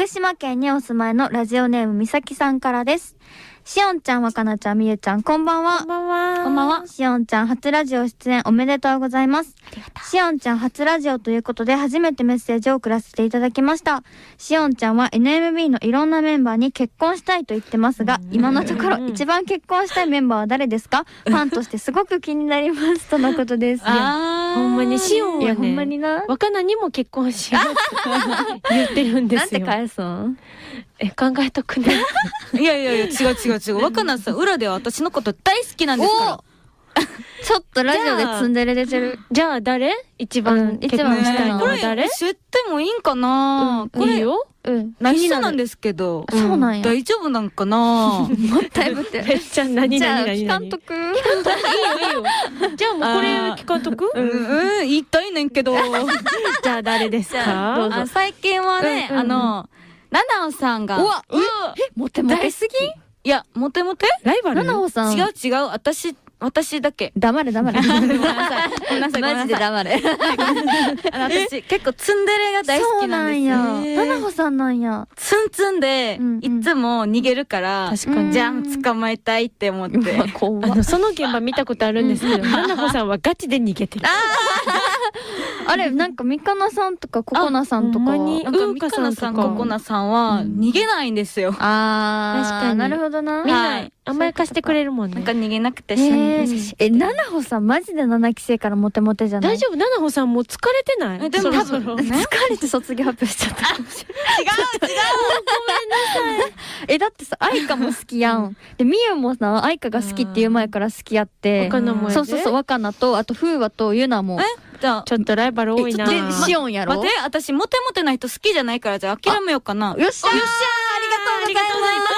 福島県にお住まいのラジオネームみさきさんからです。しおんちゃん、わかなちゃん、みゆちゃん、こんばんは。 こんばんは。 こんばんは。 しおんちゃん初ラジオ出演おめでとうございます。しおんちゃん初ラジオということで初めてメッセージを送らせていただきました。しおんちゃんは NMB のいろんなメンバーに結婚したいと言ってますが、今のところ一番結婚したいメンバーは誰ですか？ファンとしてすごく気になりますとのことです。 ほんまにしおんはほんまね、 にな。 若菜にも結婚しようって言ってるんですよ。 なんて返すん？ 考えとくね。 いや違う。若菜さん、裏では私のこと大好きなんですから。 ちょっとラジオでツンデレ出てる。 じゃあ誰？一番結婚したいのこれは誰？ 教えてもいいんかな？これいいよ。 内緒なんですけど。 そうなんや。 大丈夫なんかな？ もったいぶってめっちゃ何じゃあ何聞かんとく。 いいよ。じゃあもうこれ聞かんとく？ 言いたいねんけど。 じゃあ誰ですか？ 最近はね、ナナオさんが。 うわ、モテモテすぎ？ いや、モテモテ？ ライバル？ ナナホさん。 違う。私だけ。 黙れ。 ごめんなさい。 マジで黙れ。 私、結構ツンデレが大好きなんですよ。 そうなんや。ナナホさんなんや。 ツンツンで、いつも逃げるから、 確かに。 じゃん、捕まえたいって思って。 その現場見たことあるんですけど、ナナホさんはガチで逃げてる。 あれ、なんかミカナさんとかココナさんとか。 なんかミカナさん、ココナさんは逃げないんですよ。 確かに。なるほどな。 みんな甘やかしてくれるもんね。 なんか逃げなくてナナホさんマジで7期生からモテモテじゃない？ 大丈夫？ナナホさんもう疲れてない？ でも多分疲れて卒業発表しちゃったかもしれない。違う。ごめんなさい。だってさ、愛花も好きやん。で、みゆもさ、愛花が好きっていう前から好きやって。 若菜もやで。 そう、若菜と、あと風和とゆなも。 じゃあちょっとライバル多いな。 で、シオンやろ？ 待って、私モテモテな人好きじゃないから、じゃあ諦めようかな。 よっしゃー、ありがとうございます。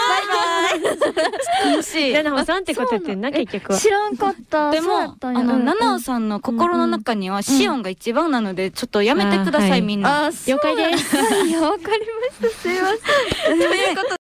バイバイ。 楽しい。 ナナホさんってことやってんな、結局は。 知らんかった。 でも、ナナオさんの心の中にはシオンが一番なので、ちょっとやめてください、みんな。 了解です。 いや、わかりました。すいません。ということで